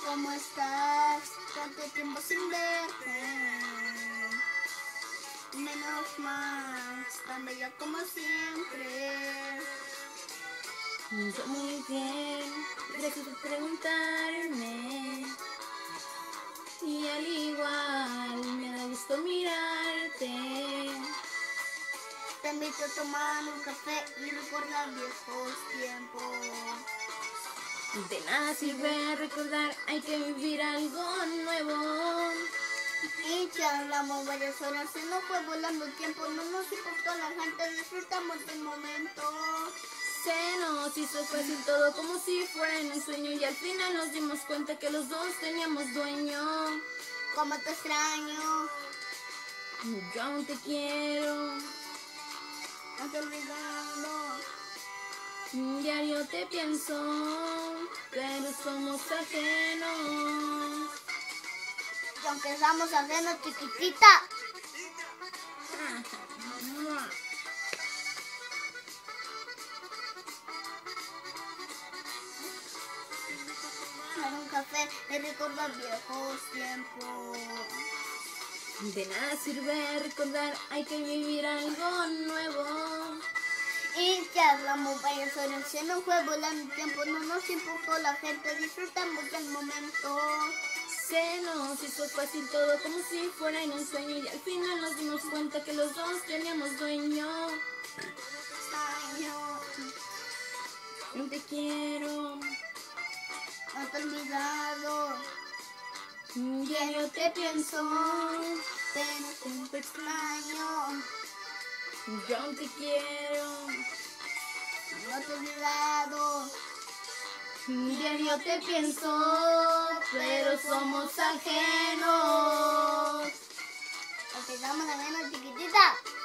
¿cómo estás? Tanto tiempo sin verte. Menos mal, tan bella como siempre. Yo muy bien, gracias por preguntarme. Y al igual me da gusto mirarte. Te invito a tomar un café y recordar viejos tiempos. De nada sirve recordar, hay que vivir algo nuevo. Y ya hablamos varias horas, se nos fue volando el tiempo, no nos importó la gente, disfrutamos del momento. Se nos hizo fácil todo como si fuera en un sueño y al final nos dimos cuenta que los dos teníamos dueño. Cómo te extraño, Yo aún te quiero, no te olvidando. diario te pienso, pero somos ajenos. Y aunque estamos ajenos, chiquitita. Tomar un café y recordar viejos tiempos. De nada sirve recordar, hay que vivir algo nuevo. Y ya hablamos varias horas, se nos fue volando el tiempo, no nos importó la gente, disfrutamos del momento. Se nos hizo fácil todo como si fuera en un sueño y al final nos dimos cuenta que los dos teníamos dueño. Extraño, Yo te quiero, no te he olvidado. diario te pienso, Pero siempre extraño, yo te quiero, no te he olvidado. diario te pienso, pero somos ajenos. Porque estamos ajenos, chiquitita.